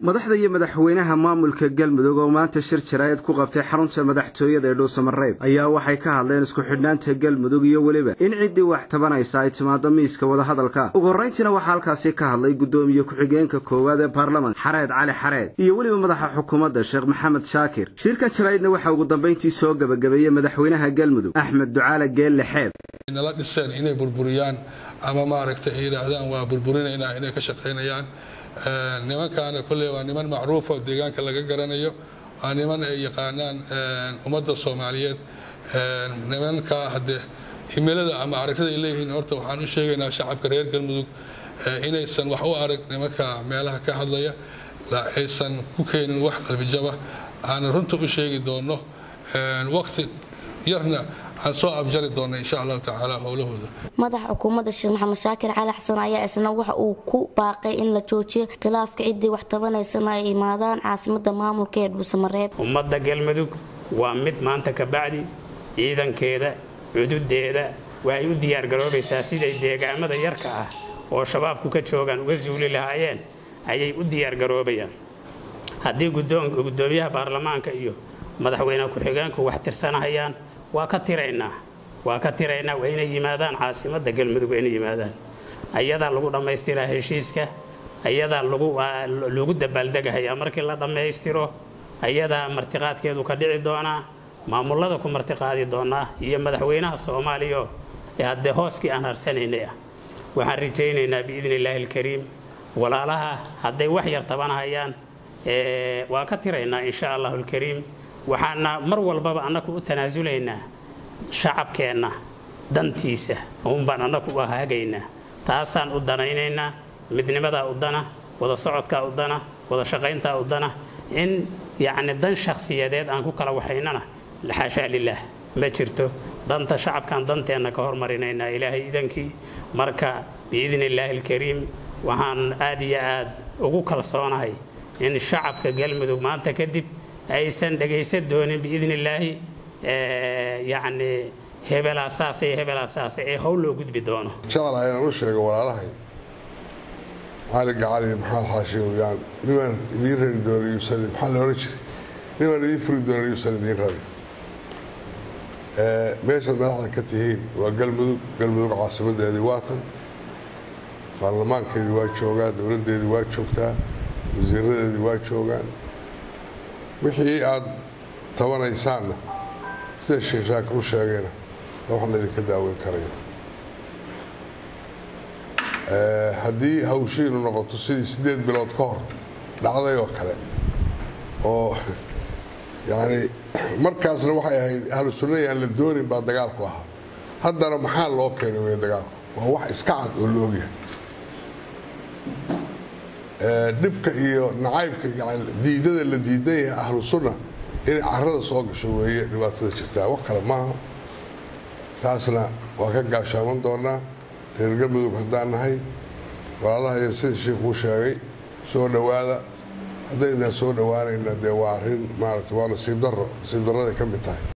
madaxda iyo madaxweynaha maamulka galmudug oo maanta shir jaraa'id ku qabtay xarunta madaxtooyada ee Dhuusamareeb ayaa waxay ka hadleen isku xidhnaanta galmudug iyo waliba in ciidii wax tabanaysa ay timaado miiska wada hadalka ugu horeyntiina waxa halkaasi ka hadlay gudoomiye ku-xigeenka koowaad ee baarlamaanka Xareed Cali Xareed iyo waliba madaxa xukuumadda Sheekh Maxamed Shaakir shirka jaraa'idna waxa ugu dambeyntii soo gabagabeeyay madaxweynaha galmudug Axmed Ducaale Geelle Xeeb inala dhiseen inay burburiyaan ama maaragtay ay yiraahdaan waa burburinayna inay ka shaqeynayaan nimankaana kullee waa niman macruuf oo deegaanka laga garanayo waa niman ay yaqaanaan ummadda Soomaaliyeed nimanka hadde himilada ama aragtida ay leeyihiin horta waxaan u sheegaynaa shacabka reer galmudug inaysan wax u arag nimanka meelaha ka hadlaya la aysan ku keenin wax qalbi jaba aan runta u sheegi doono waqti yarna aan soo abjari doono insha Allah taala howlahooda madaxa xukuumadda Sheekh Maxamed Shaakir Cali Xasan ayaa isna waxa uu ku baaqay in la joojiyo khilaafka ciidii wax tabanaysa ay imaadaan caasimadda maamulka ee Dhuusamareeb ummadda galmudug waa mid maanta ka bacdi ciidankeeda xuduudeeda way u diyaar garoobaysaa sidii deegaamada yarka ah oo shabaabku ka joogan uga suuli lahaayeen ayay u diyaar garoobayaan haddii gudoomiyaha baarlamaanka iyo madaxweynaha ku-xigeenku wax tirsanayaan waa ka tiraynaa waa inay yimaadaan caasimadda galmudug inay yimaadaan ayada lagu dhameystiraa heshiiska ayada lagu dabaaldegayaa markii la dhameystiro ayada martiqaadkeedu ka dhici doonaa maamulada ku martiqaadi doonaa iyo madaxweynaha Soomaaliya ee hadda hooskii aan harsanaynay waxaan rajaynaynaa biidnillaahi alkariim walaalaha hadday wax yar tabanayaan waa ka tiraynaa insha Allah alkariim waxaana mar walba anaku u tanaasulaynaa shacabkeena dantiisa baan anaku u hagaynaa taasaan u danaynaynaa midnimada u dana wada socodka u dana wada shaqaynta u dana in yaani dan shakhsiyadeed aan ku kala waxaynana la xasha lillaah ma jirto danta shacabkan danteena ka hormarinaynaa ilaahay idankii marka biidnillaahi alkariim waxaan aad iyo aad ugu kalsoonahay in shacabka galmudug maanta kadib aysan dhageysan doonin biidnillaahi yaani hebel asaas ee howl loo gudbi doono jecel ayaan u sheegay walaalahay Cali Gacali maxaa xaashiyaan niman idin reer dooriyo sanad maxaa la oran jiray niman idin furi dooriyo sanad idin rabi meesha madaxda ka tihiin waa galmudug caasimadeedii waatan baarlamaankeedii waa joogaa dowladeedii waa joogtaa wasiiradeedii waa joogaan wixii aad tabanaysaanna sida Sheekh Shaakir u sheegayna waxaan idinka daaweyn karayo haddii hawshiinu noqoto sidii 8 bilood ka hor dhacday oo kale oo yani markaasna waxay ahayd ahlu sunnah aan la doonin baa dagaalku ahaa haddana maxaa loo keenay way dagaalku waa wax iska cad oo loo ogyahay dibka iyo nacaybka yani diidada la diidan yahay ahlu sunnah in carrada soo gasho weeye dhibaatada jirtaa wax kale maaha taasna waa ka gaashaaman doonaa reer galmudug haddaan nahay walaalaha iyo sida sheekhu u sheegay soo dhowaada haddayna soo dhowaanayna dee waa arrin maaragtay waa nasiib darrada ka mid tahay